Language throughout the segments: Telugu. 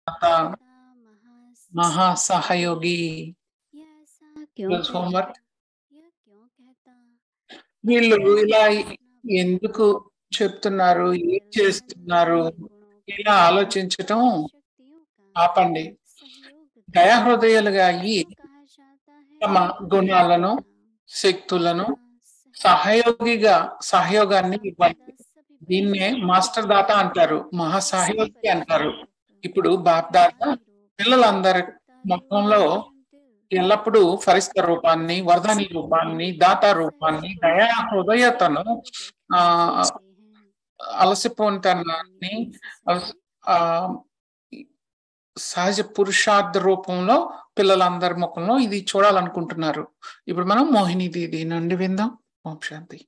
दाता महासहयोगी होमवर्क వీళ్ళు ఇలా ఎందుకు చెప్తున్నారు, ఏం చేస్తున్నారు, ఇలా ఆలోచించటం ఆపండి. దయాహృదయాలుగా అయ్యి తమ గుణాలను, శక్తులను సహయోగాన్ని ఇవ్వాలి. దీన్నే మాస్టర్ దాత అంటారు, మహాసహయోగి అంటారు. ఇప్పుడు బాప్ దాత పిల్లలందరి మొత్తంలో ఎల్లప్పుడూ ఫరిస్త రూపాన్ని, వరదాని రూపాన్ని, దాత రూపాన్ని, దయా హృదయతను, ఆ అలసిపోతనాన్ని, ఆ సహజ పురుషార్థ రూపంలో పిల్లలందరి ముఖంలో ఇది చూడాలనుకుంటున్నారు. ఇప్పుడు మనం మోహిని దీది నుండి విందాం. ఓం శాంతి.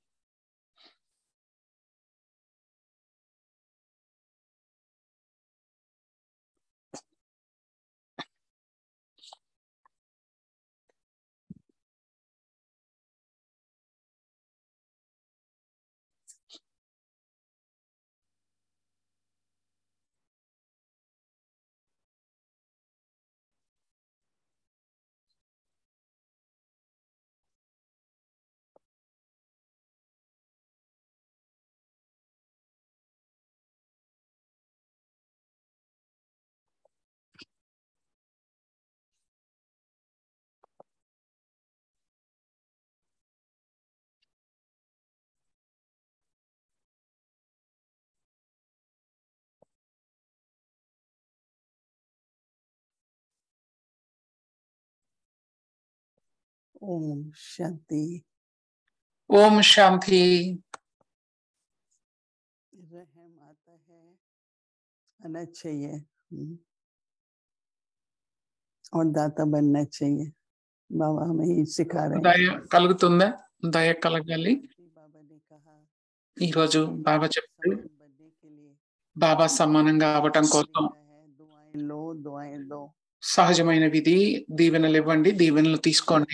ओम शांति. ओम शांति. रहम आता है, आना चाहिए और दाता बनना चाहिए. बाबा हमें ही सिखा रहे हैं. దయ కలుగుతుందా? దయ కలగాలి. बाबा ने कहा ఈ రోజు బాబా చెప్పారు, బాబా సమానంగా అవటం కోసం दुआएं लो. సహజమైన విధి, దీవెనలు ఇవ్వండి, దీవెనలు తీసుకోండి.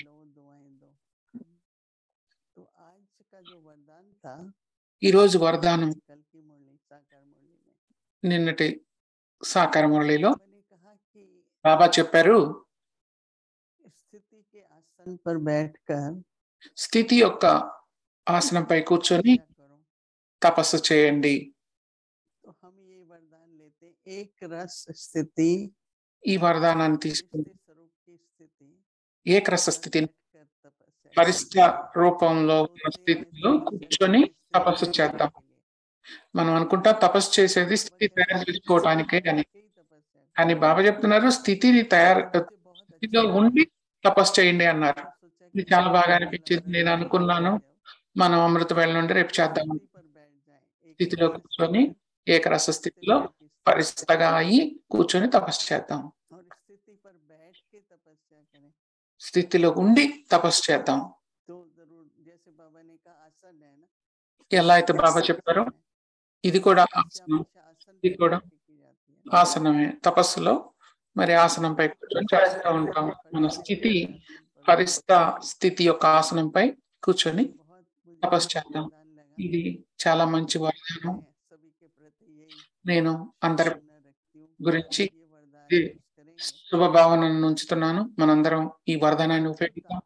ఈ రోజు వరదానం నిన్నటి సాకార మురళిలో బాబా చెప్పారు, స్థితి యొక్క ఆసనంపై కూర్చొని తపస్సు చేయండి. ఈ వరదానాన్ని తీసుకుని ఏకరస స్థితిని, పరిస్థ రూపంలో ఉన్న స్థితిలో కూర్చొని తపస్సు చేద్దాం. మనం అనుకుంటాం తపస్సు చేసేది స్థితి తయారు చేసుకోవటానికే అని, కానీ బాబా చెప్తున్నారు స్థితిలో ఉండి తపస్సు చేయండి అన్నారు. ఇది చాలా బాగా అనిపించింది. నేను అనుకున్నాను మనం అమృత వేళ నుండి రేపు చేద్దాం. స్థితిలో కూర్చొని ఏకరస స్థితిలో పరిస్థితిగా అయ్యి కూర్చొని తపస్సు చేద్దాం. స్థితిలో ఉండి తపస్సు చేద్దాం. ఎలా అయితే బాబా చెప్పారో ఇది కూడా ఆసనం, ఇది కూడా ఆసనమే. తపస్సులో మరి ఆసనంపై కూర్చొని చేస్తూ ఉంటాం. మన స్థితి పరిస్థ స్థితి యొక్క ఆసనంపై కూర్చొని తపస్సు చేద్దాం. ఇది చాలా మంచి వరదానం. నేను అందరి గురించి శుభభావనను ఉంచుతున్నాను. మనందరం ఈ వరదానాన్ని ఉపయోగిద్దాం.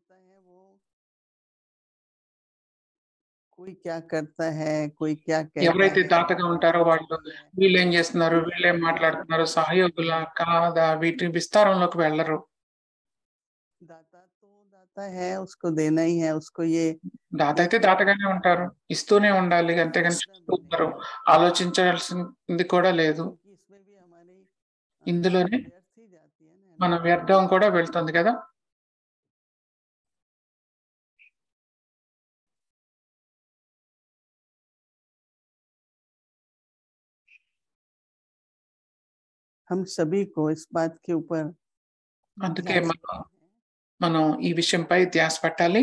ఎవరైతే దాతగా ఉంటారో వాళ్ళు వీళ్ళు ఏం చేస్తున్నారు, వీళ్ళు ఏం మాట్లాడుతున్నారు, సహయోగుల కాదా, వీటి విస్తారంలోకి వెళ్ళరు. దాత అయితే దాతగానే ఉంటారు, ఇస్తూనే ఉండాలి, అంతేగాని చూస్తారు. ఆలోచించాల్సింది కూడా లేదు. ఇందులోనే మన వ్యర్థం కూడా వెళ్తుంది కదా. हम सभी को इस बात के ऊपर అందుకే మనం ఈ విషయంపై ధ్యాస పెట్టాలి.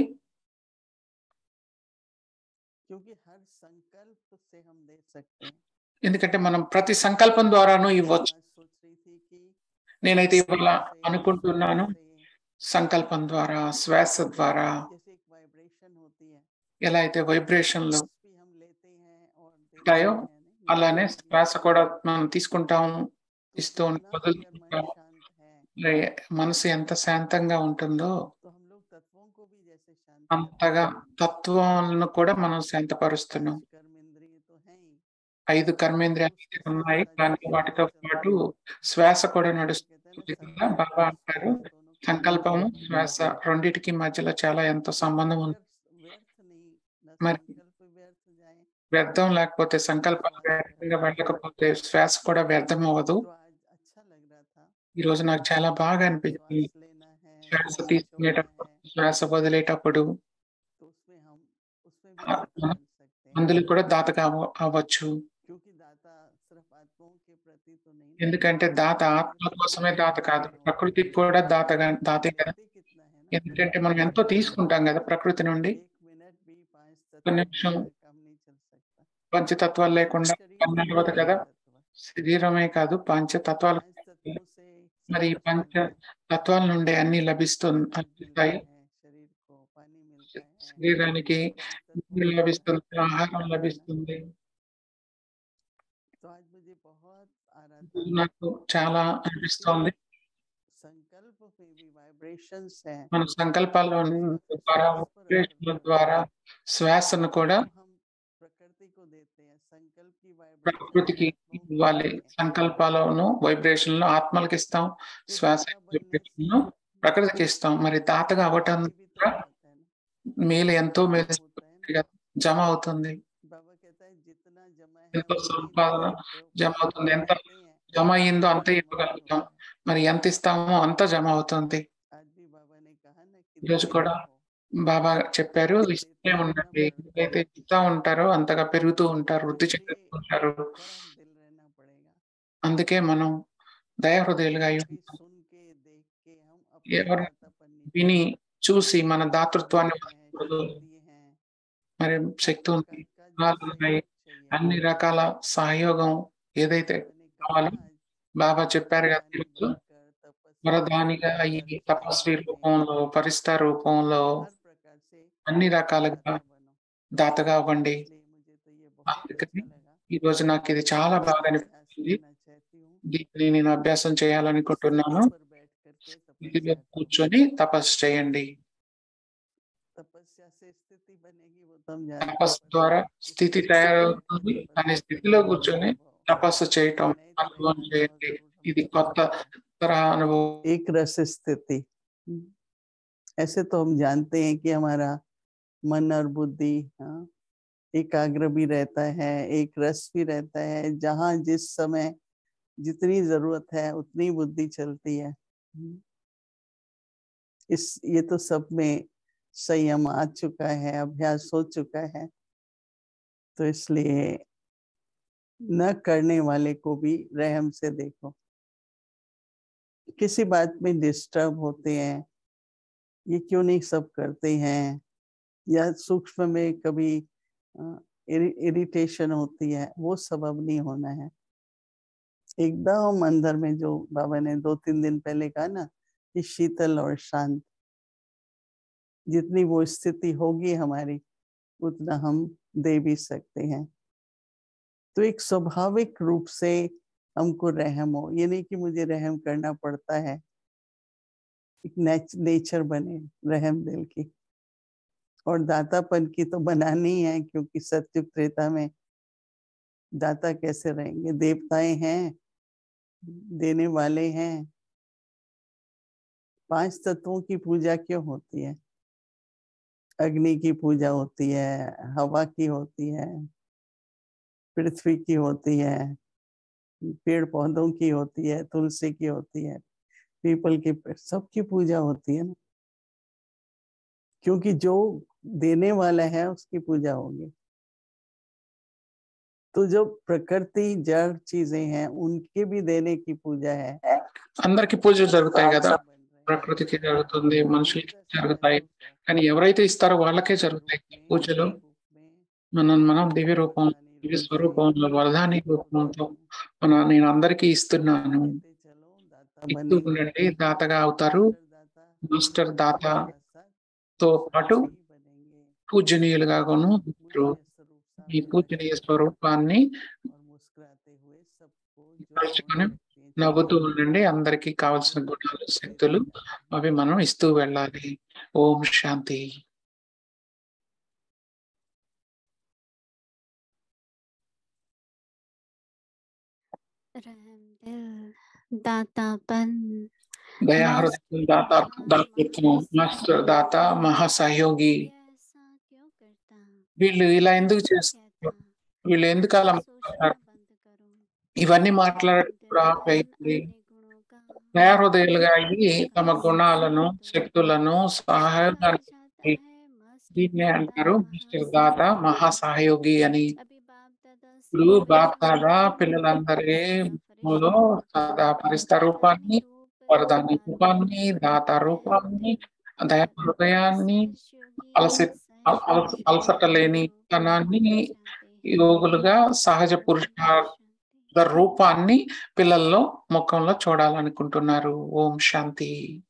ఎందుకంటే మనం ప్రతి సంకల్పం ద్వారాను ఇవ్వచ్చు. నేనైతే ఇవాళ అనుకుంటున్నాను, సంకల్పం ద్వారా, శ్వాస ద్వారా ఎలా అయితే వైబ్రేషన్లు ఉంటాయో అలానే శ్వాస కూడా మనం తీసుకుంటాము, ఇస్తూ వదులుతుంటాం. మరి మనసు ఎంత శాంతంగా ఉంటుందో అంతగా తత్వాలను కూడా మనం శాంతపరుస్తున్నాం. 5 కర్మేంద్రియాలు అయితే ఉన్నాయి. కానీ వాటితో పాటు శ్వాస కూడా నడుస్తుంది కదా! బాబా అంటారు, సంకల్పము, శ్వాస రెండిటికి మధ్యలో చాలా ఎంతో సంబంధం ఉంది. మరి వ్యర్థం లేకపోతే సంకల్పాలు వ్యర్థంగా వెళ్ళకపోతే శ్వాస కూడా వ్యర్థం అవ్వదు. ఈరోజు నాకు చాలా బాగా అనిపించింది. శ్వాస తీసుకునేటప్పుడు, శ్వాస వదిలేటప్పుడు మనం అందులో కూడా దాతగా అవ్వచ్చు. ఎందుకంటే దాత ఆత్మల కోసమే దాత కాదు. ప్రకృతికి కూడా దాతే కదా! ఎందుకంటే మనం ఎంతో తీసుకుంటాం గదా! ప్రకృతి నుండి. ఒక్క నిమిషం పంచతత్వాలు లేకుండా పని నడవదు కదా! శరీరమే కాదు పంచతత్వాలు. మరి ఈ పంచ తత్వాల నుండే అన్నీ లభిస్తాయి. శరీరానికి నీరు లభిస్తుంది, ఆహారం లభిస్తుంది. నాకు చాలా అనిపిస్తోంది. మన సంకల్పాల ద్వారా, వైబ్రేషన్ల ద్వారా శ్వాసను కూడా ప్రకృతికి ఇవ్వాలి. సంకల్పాలను, వైబ్రేషన్‌లు ఆత్మలకి ఇస్తాం. శ్వాస వైబ్రేషన్‌లు ప్రకృతికి ఇస్తాం. మరి దాతగా అవ్వటం ద్వారా మేలు ఎంతో మేలు జమ అవుతుంది. ఎంతో సంపాదన జమ అవుతుంది. ఎంత జమ అయిందో అంతే ఇవ్వగలుగుతాం. మరి ఎంత ఇస్తామో అంత జమ అవుతుంది. ఈరోజు కూడా బాబా చెప్పారు, ఇస్తూనే ఉండండి. ఎంతైతే ఇస్తా ఉంటారో అంతగా పెరుగుతూ ఉంటారు, వృద్ధి చెందుతూ ఉంటారు. అందుకే మనం దయాహృదయులుగా అయి ఉంటాం. ఎవరు విని, చూసి మన దాతృత్వాన్ని వదలకూడదు. మరి శక్తి ఉంది, గుణాలున్నాయి. అన్ని రకాల సహయోగం ఏదైతే కావాలో బాబా చెప్పారు కదా! ఈరోజు వరదానిగా అయ్యి తపస్వి రూపంలో, పరిస్థితి రూపంలో అన్ని రకాలుగా దాతగా అవ్వండి. అందుకని ఈరోజు నాకిది చాలా బాగా అనిపించింది. దీన్ని నేను అభ్యాసం చేయాలనుకుంటున్నాను. స్థితిలో కూర్చొని తపస్సు చేయండి. తపస్సు ద్వారా స్థితి తయారవుతుంది. కానీ స్థితిలో కూర్చొని తపస్సు చేయటం అనుభవం చేయండి. ఇది కొత్త తరహా అనుభవం. एक रस स्थिति। ऐसे तो हम जानते हैं कि हमारा मन और बुद्धि एकाग्र भी रहता है, एक रस भी रहता है, जहाँ जिस समय जितनी जरूरत है उतनी बुद्धि चलती है। ये तो सब में संयम आ चुका है, अभ्यास हो चुका है, तो इसलिए न करने वाले को भी रहम से देखो। किसी बात में डिस्टर्ब होते हैं, ये क्यों नहीं सब करते हैं, या सूक्ष्म में कभी इरिटेशन होती है, वो सबब नहीं होना है। एकदम अंदर में जो बाबा ने 2-3 दिन पहले कहा ना कि शीतल और शांत, जितनी वो स्थिति होगी हमारी उतना हम दे भी सकते हैं। तो एक स्वाभाविक रूप से हमको रहम हो, ये नहीं कि मुझे रहम करना पड़ता है, एक नेचर बने रहम दिल की। और दातापन की तो बनानी है, क्योंकि सत्युग त्रेता में दाता कैसे रहेंगे, देवताएं हैं, देने वाले हैं। 5 तत्वों की पूजा क्यों होती है? अग्नि की पूजा होती है, हवा की होती है, पृथ्वी की होती है, पेड़ पौधों की होती है, तुलसी की होती है, पीपल की, सबकी पूजा होती है ना, क्योंकि जो देने वाला है उसकी पूजा होगी। तो जो प्रकृति जड़ चीजें हैं उनके भी देने की पूजा है। అందరికి పూజలు జరుగుతాయి కదా, ప్రకృతికి జరుగుతుంది, మనుషులకి జరుగుతాయి. కానీ ఎవరైతే ఇస్తారో వాళ్ళకే జరుగుతాయి పూజలు. మనం దివ్య రూపం, దివ్య స్వరూపంలో, వరదాని రూపంతో నేను అందరికీ ఇస్తున్నాను. ఇస్తూ ఉండండి, దాతగా అవుతారు. మాస్టర్ దాతతో పాటు పూజనీయులుగాను ఈ పూజనీయ స్వరూపాన్ని తలుచుకొని నవ్వుతూ ఉండండి. అందరికీ కావాల్సిన గుణాలు, శక్తులు అవి మనం ఇస్తూ వెళ్ళాలి. ఓం శాంతి. रहमदिल, दातापन, दया मास्टर हृदय दाता दातृत्వం, మాస్టర్ దాత మహాసహయోగి. ये ऐसा क्यों करता, వీళ్ళు ఇలా ఎందుకు क्यों చేస్తున్నారు? कहता, వీళ్ళు ఎందుకు అలా सोचना మాట్లాడతారు? बंद करो, ఇవన్నీ మాట్లాడేటప్పుడు ఆపేయండి. अपने गुणों का దయా హృదయులుగా అయ్యి తమ खास గుణాలను, तो శక్తులను, कहा సహాయాన్ని जाता है मास्टर దీన్నే दाता అంటారు మిస్టర్ దాత महासहयोगी। మహాసహయోగి అని. अभी बाप दादा ఇప్పుడు सिर्फ బాప్ बच्चों దాదా में పిల్లలందరి सदा లో फरिश्ता సదా పరిస్థ वरदानी రూపాన్ని, रूप వరదాని दाता రూపాన్ని, దాత రూపాన్ని, रहमदिल, దయా दाता హృదయాన్ని, सहयोगी అలసి सहयोगी అలసట లేని रूप తనాన్ని पाना चाहते हैं। యోగులుగా సహజ ओम పురుషార్థ शांति। రూపాన్ని పిల్లల్లో ముఖంలో చూడాలనుకుంటున్నారు. ఓం శాంతి.